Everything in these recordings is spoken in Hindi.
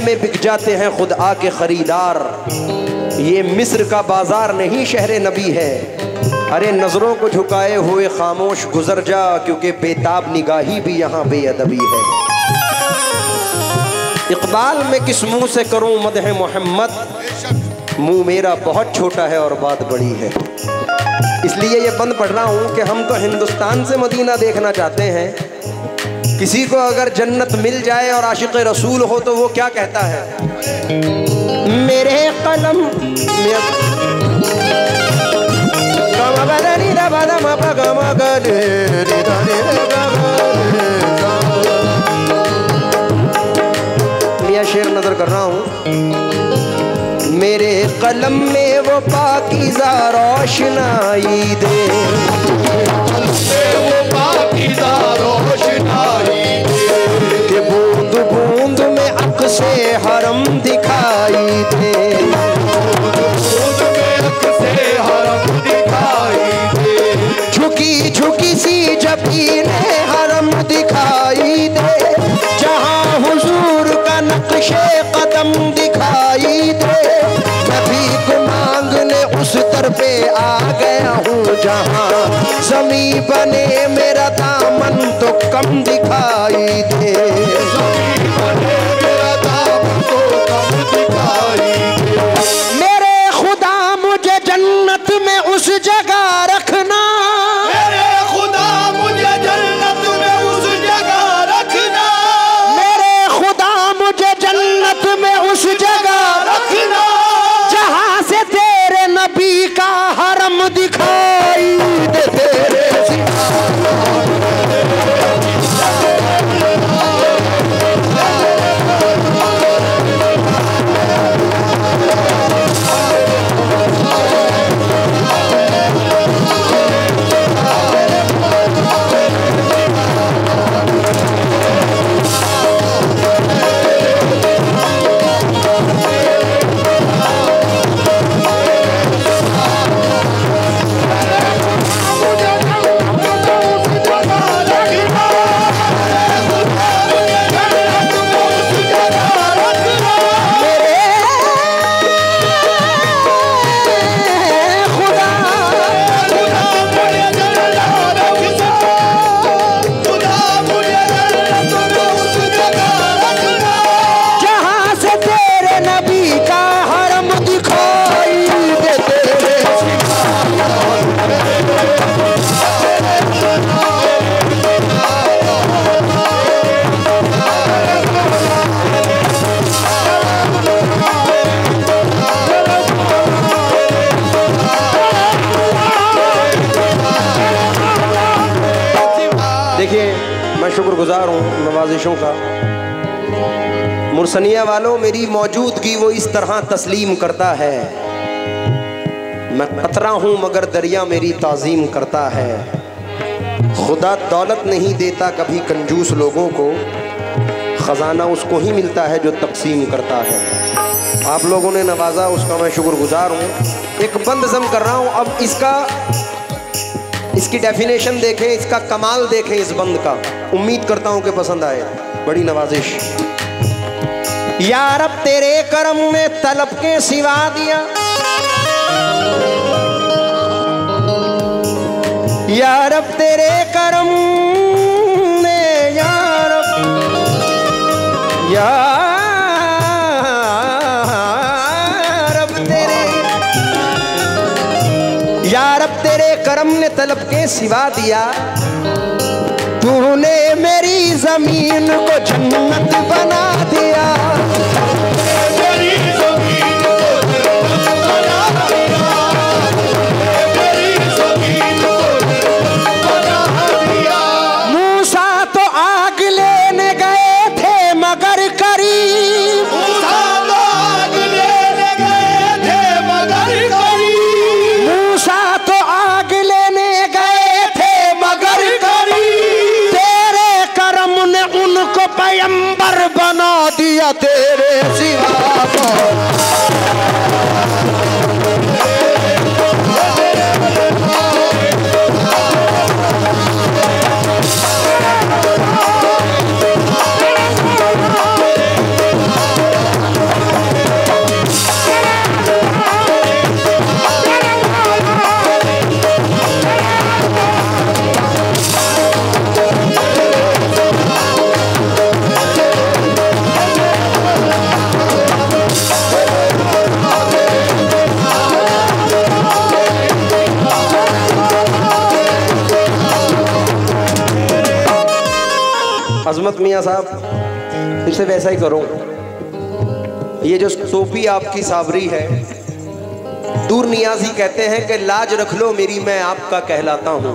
में बिक जाते हैं खुद आके खरीदार। ये मिस्र का बाजार नहीं शहर नबी है। अरे नजरों को झुकाए हुए खामोश गुजर जा, क्योंकि बेताब निगाही भी यहाँ बेअदबी है। इकबाल में किस मुंह से करूं मदह मोहम्मद, मुंह मेरा बहुत छोटा है और बात बड़ी है। इसलिए ये बंद पढ़ रहा हूं कि हम तो हिंदुस्तान से मदीना देखना चाहते हैं। किसी को अगर जन्नत मिल जाए और आशिक रसूल हो तो वो क्या कहता है, मेरे कलम शेर नजर कर रहा हूं। मेरे कलम में वो पाकीज़ा रोशनाई दे, वो पाकीज़ा रोशनाई दे, कि बूंद बूंद में अक्से हरम दिखाई दे, बूंद में अक्से हरम दिखाई दे, झुकी झुकी सी जबीने हरम दिखाई दे, जहां हुजूर का नक्शे कदम दिखाई दे। मैं भीख मांगने उस दर पे आ गया हूँ जहाँ ज़मीं बने मेरा दामन तो कम दिखाई दे, ज़मीं बने मेरा दामन तो कम दिखाई दे। मेरे खुदा मुझे जन्नत में उस जगह रखना, मेरे खुदा मुझे जन्नत में उस जगह रखना, मेरे खुदा मुझे जन्नत में उस जगह रखना, जहां से तेरे नबी का हरम दिखाई दे। तेरे शुक्रगुजार हूँ नवाजिशों का। मुरसनिया वालों, मेरी मौजूदगी वो इस तरह तस्लीम करता है। मैं कतरा हूँ मगर दरिया मेरी ताज़ीम करता है। खुदा दौलत नहीं देता कभी कंजूस लोगों को, ख़जाना उसको ही मिलता है जो तकसीम करता है। आप लोगों ने नवाजा, उसका मैं शुक्रगुजार हूँ। एक बंद ज़म कर रहा हूँ। अब इसकी डेफिनेशन देखें, इसका कमाल देखें इस बंद का। उम्मीद करता हूं कि पसंद आए। बड़ी नवाजिश। या रब तेरे करम ने तलब के सिवा दिया, या रब तेरे करम ने, या रब तेरे करम ने तलब के सिवा दिया। तूने मेरी जमीन को जन्नत बना दिया, मेरी जमीन को जन्नत बना दिया, मेरी जमीन को जन्नत बना दिया। मूसा तो आग लेने गए थे मगर करीब, मूसा तो आग लेने गए थे मगर करीब, मूसा तो आग लेने गए थे मगर करीब। तेरे करम ने उनको पैगंबर बना दिया, तेरे सिवा को। अजमत मियाँ साहब, इसे वैसा ही करो। ये जो टोपी आपकी साबरी है, दूर नियाजी कहते हैं कि लाज रख लो मेरी, मैं आपका कहलाता हूँ।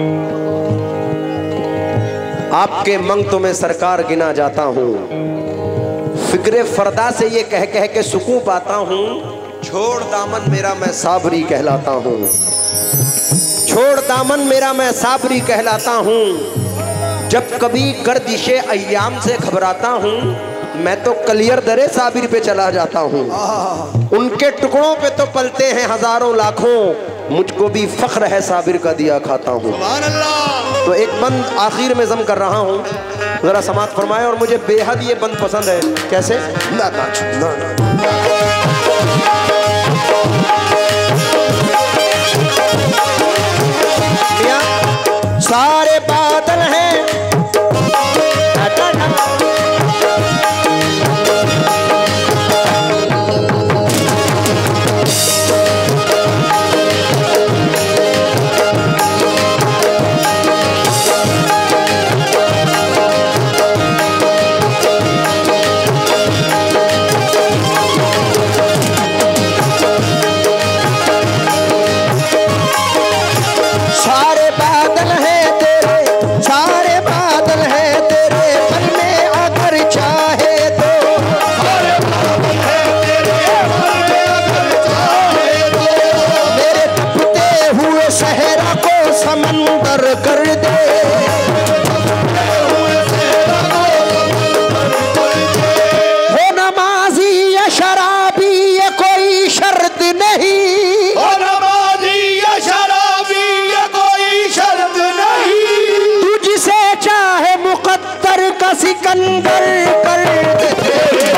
आपके मंगतों में सरकार गिना जाता हूँ। फिक्रे फरदा से ये कह कह के सुकून पाता हूँ। छोड़ दामन मेरा मैं साबरी कहलाता हूँ। छोड़ दामन मेरा मैं साबरी कहलाता हूँ। जब कभी गर्दिशे अय्याम से घबराता हूँ, मैं तो कलियर दरे साबिर पे चला जाता हूँ। उनके टुकड़ों पे तो पलते हैं हजारों लाखों, मुझको भी फख्र है साबिर का दिया खाता हूँ। तो एक बंद आखिर में जम कर रहा हूँ, जरा समात फरमाए। और मुझे बेहद ये बंद पसंद है। कैसे? ना सारे बादल हैं कर दे। हो नमाजी या शराबी ये कोई शर्त नहीं। हो नमाजी या शराबी ये कोई शर्त नहीं। तू जिसे चाहे मुकद्दर का सिकंदर कर दे।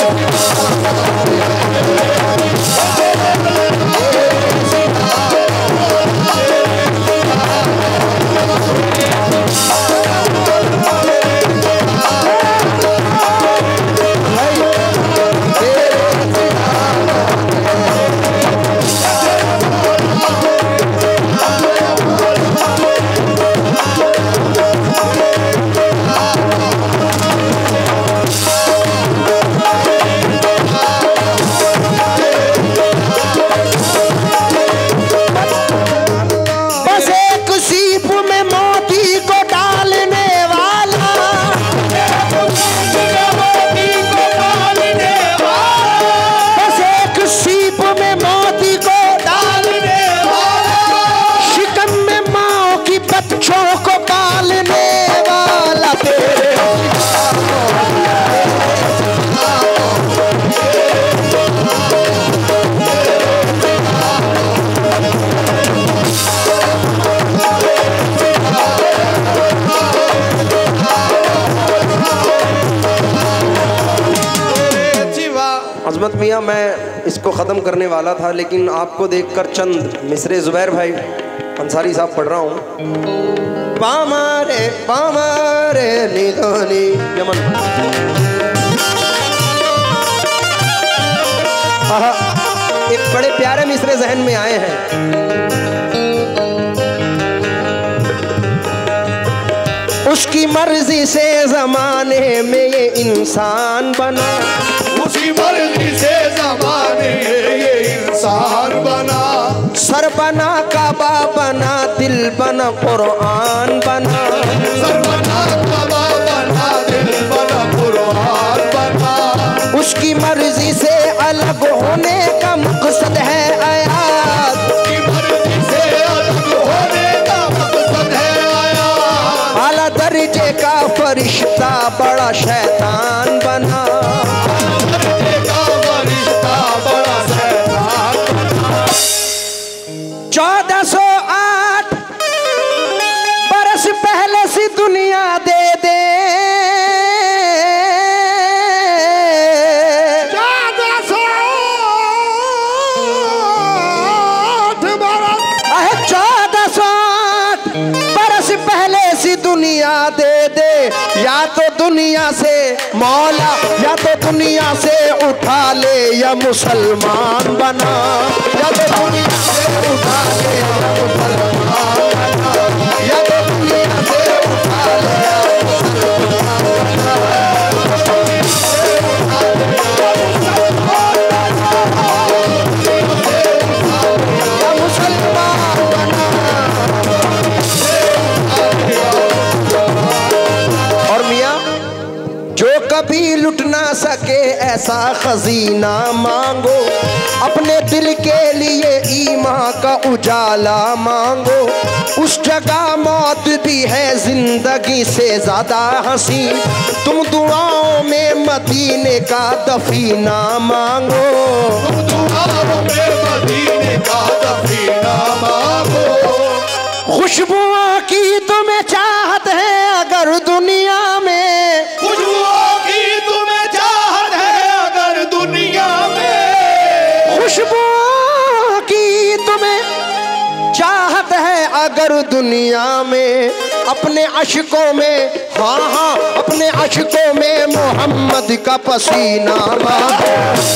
अजमत मियाँ, मैं इसको ख़त्म करने वाला था, लेकिन आपको देखकर चंद मिसरे ज़ुबैर भाई अंसारी साहब पढ़ रहा हूँ। पामारे निधोनी यमन। एक बड़े प्यारे मिसरे जहन में आए हैं। उसकी मर्जी से ज़माने में ये इंसान बना। उसकी मर्जी से ज़माने ये इंसान बना। सर बना, काबा बना, दिल बना, कुरान बना। सर बना, काबा बना, दिल बना, कुरान बना। उसकी मर्जी से अलग होने का मकसद है आयात। उसकी मर्जी से अलग होने का मकसद है आयात। आला दर्जे का फरिश्ता बड़ा शैतान बना। 1408 बरस पहले सी दुनिया दे दे। 1408 बरस पहले सी दुनिया दे दे। या तो दुनिया से मौला, या तो दुनिया से उठा ले, या मुसलमान बना। या तो दुनिया से उठा ले, या मुसलमान बना। या तो दुनिया से उठा ले, या मुसलमान बना। ऐसा खजीना मांगो, अपने दिल के लिए ईमान का उजाला मांगो। उस जगह मौत भी है जिंदगी से ज्यादा हंसी, तुम दुआओं में मदीने का दफीना मांगो। तुम दुआओं में मदीने का दफीना मांगो। खुशबुओं की तुम्हें चाहत है अगर दुनिया में, खुशबुओं की तुम्हें चाहत है अगर दुनिया में, खुशबुओं की तुम्हें चाहत है अगर दुनिया में। अपने अशकों में, हाँ हाँ अपने अशकों में मोहम्मद का पसीना मांगो।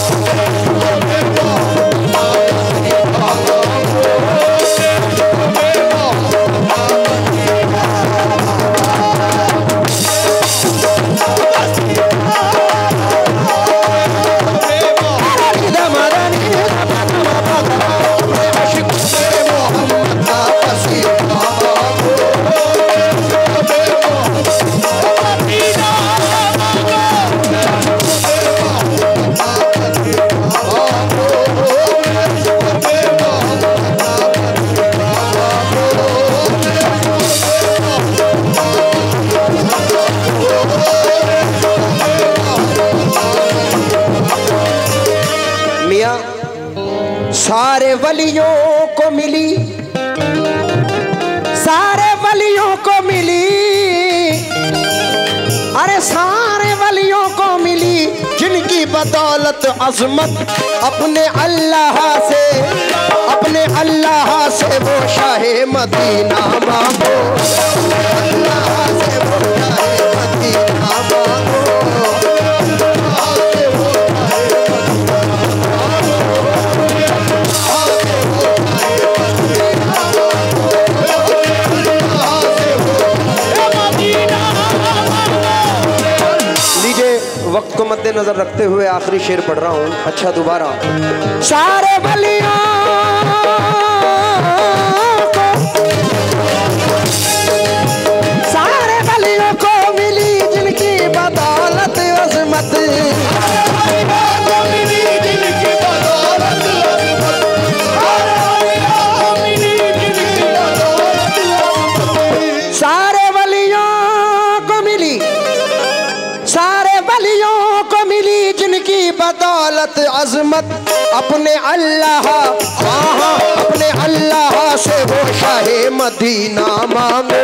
सारे वलियों को मिली, सारे वलियों को मिली, अरे सारे वलियों को मिली जिनकी बदौलत अजमत अपने अल्लाह से, अपने अल्लाह से वो शाहे मदीना मांगो। अल्लाह से वो शाहे मदीना मांगो। वक्त को मद्देनजर रखते हुए आखिरी शेर पढ़ रहा हूँ। अच्छा दोबारा। सारे वलियों को, सारे वलियों को मिली जिनकी बदौलत अज़मत, सारे वलियों को मिली, सारे वलियों को मिली जिनकी बदौलत अजमत अपने अल्लाह, हाँ अपने अल्लाह से वो शाहे मदीना मांगो।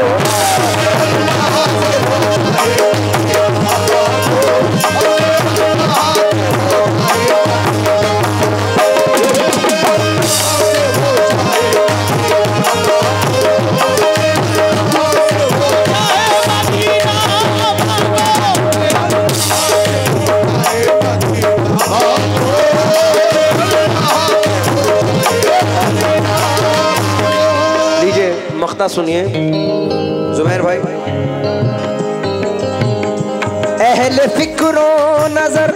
मख्ता सुनिए जुबैर भाई। अहले फिक्रो नजर,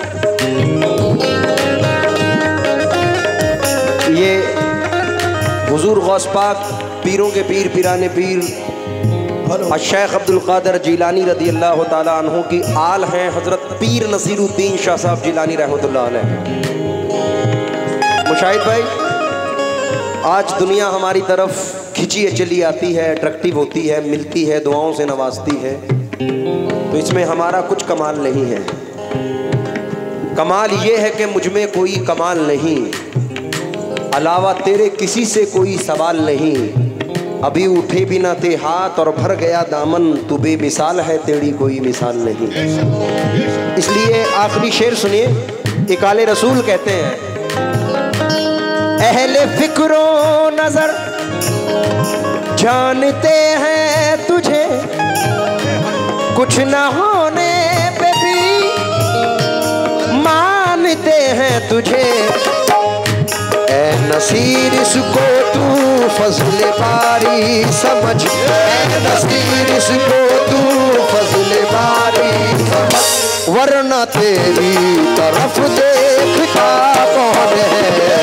ये हुजूर गौस पाक पीरों के पीर पिराने पीर शेख अब्दुल कादिर जिलानी रदी अल्लाह ताला अन्हु की आल हैं हजरत पीर नसीरुद्दीन शाह साहब जिलानी रहमतुल्लाह अलैह। मुशाहिद भाई, आज दुनिया हमारी तरफ खिंची चली आती है, अट्रैक्टिव होती है, मिलती है, दुआओं से नवाजती है, तो इसमें हमारा कुछ कमाल नहीं है। कमाल ये है कि मुझ में कोई कमाल नहीं, अलावा तेरे किसी से कोई सवाल नहीं। अभी उठे भी ना थे हाथ और भर गया दामन, तू बेमिसाल है तेरी कोई मिसाल नहीं। इसलिए आखिरी शेर सुनिए। एक आले रसूल कहते हैं, अहले फिक्रो नजर जानते हैं तुझे, कुछ न होने पे भी मानते हैं तुझे। ए नसीर इसको तू फजल बारी समझ, ए नसीर इसको तू फजल बारी समझ, वरना तेरी तरफ देखता कौन है।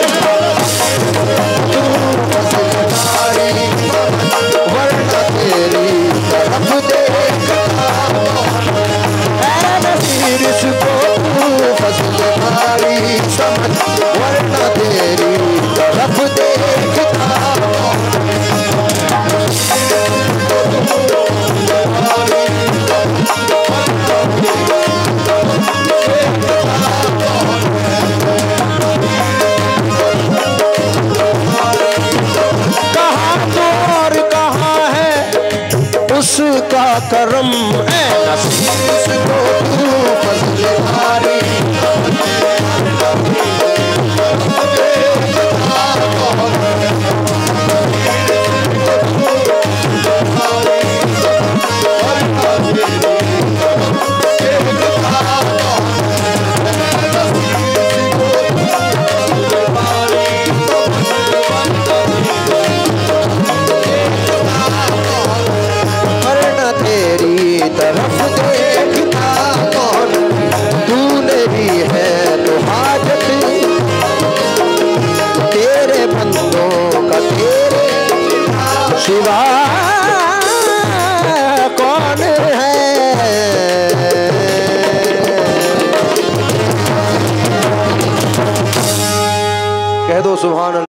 वरना तेरी तरफ देखता, ऐ नसीर इसको फजल करम है नसीब को तू फजल भारी तरफ देखता कौन तूने भी है तो हाजत तेरे बंदों का तेरे सिवा कौन है। कह दो सुभान अल्लाह।